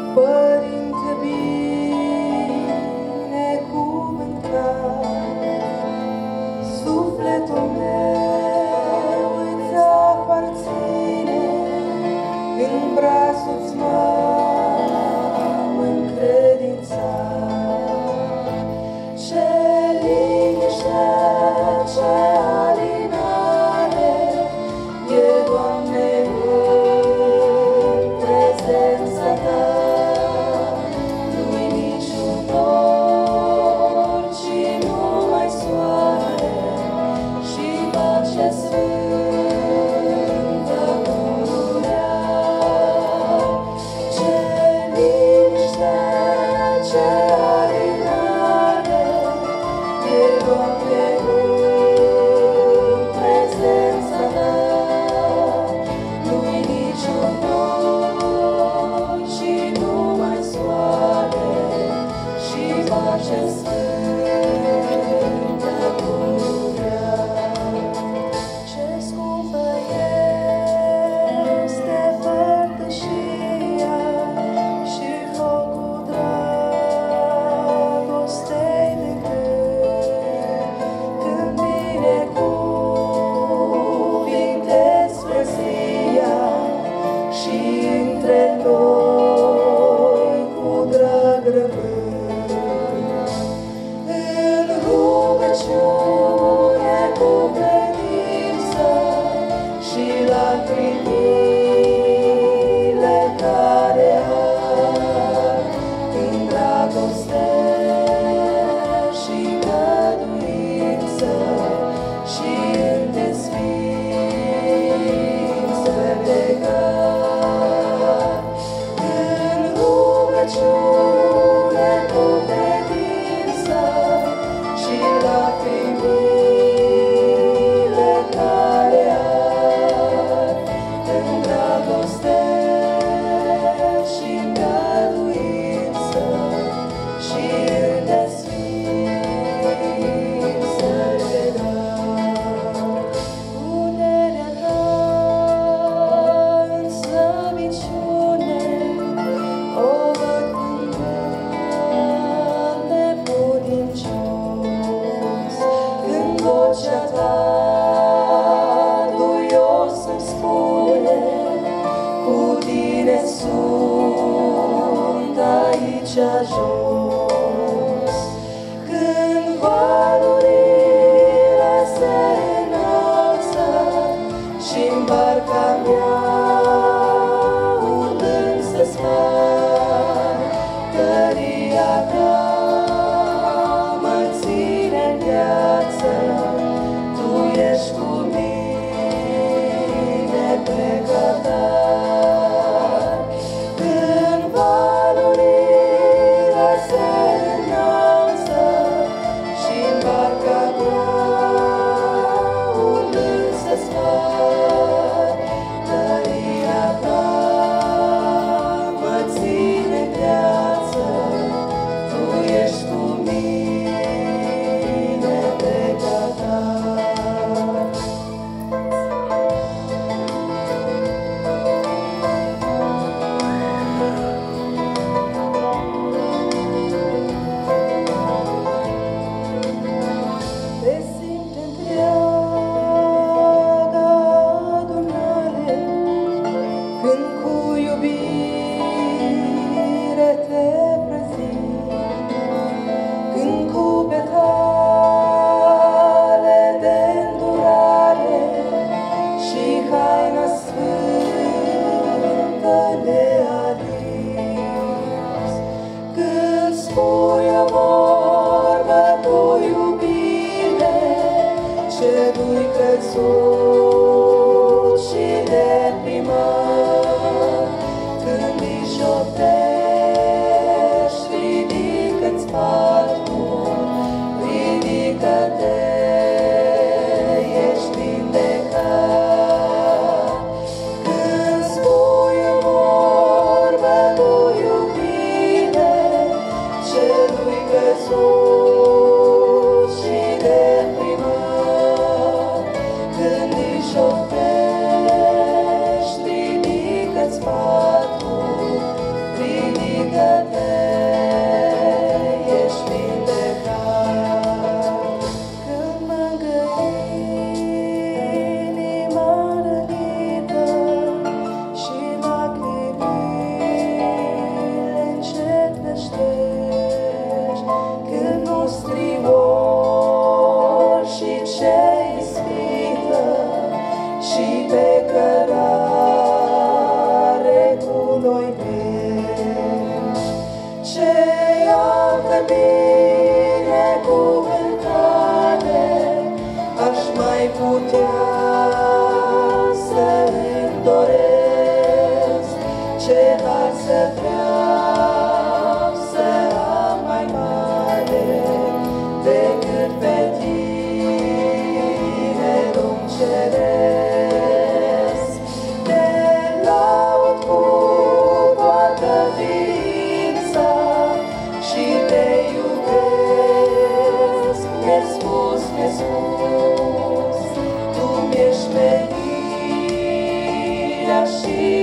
Părinte binecuvântat, sufletul meu îți aparține, în brațul-ți m-am încredințat. Ce liniște, ce alinare e, Doamne, în prezența Ta. Nu-i niciun nor, ci numai soare și pace sfântă pururea. Ce liniște, ce alinare e, Doamne, în prezența Ta. Nu-i niciun nor, ci numai soare și pace sfântă pururea. Ce scumpă este părtășia și focul dragostei de când binecuvintezi frăția și între noi cu drag rămân. În rugăciune cu credință și lacrimile care ard în dragoste și căduință și în desfință de gard. În rugăciune cu credință și lacrimile care ard în dragoste și în căduință și în desfință de gard. Puterea Ta în slăbiciune o văd când neputincios, când vocea Ta duios îmi spune: cu Tine sunt aici jos. Când valurile se înalță și-n barca mea urlând se spar, tăria Ta mă ține în viață. Tu ești cu mine pe cătar. Când valurile se înalță și-n barca mea urlând se spar, tăria Ta mă ține în viață. Tu ești cu mine pe cătar. Te simt întreaga adunare când cu iubire Te prezint, când cu petale de îndurare și haina sfântă le adins. Când spui o vorbă cu iubire, ce du-i căzut și deprimat. Când îi șoptești, ridică-ți patul, ridică-te, ești vindecat. Când spui o vorbă cu iubire, ce du-i căzut și deprimat. Când îi șoptești, ridică-ți patul, binecuvântare aș mai putea să-mi doresc, ce har să vreau să am mai mare decât pe tine, Domn Ceresc. Te laud cu toată ființa și te iubesc nespus, nespus. Tu mi-ești menirea și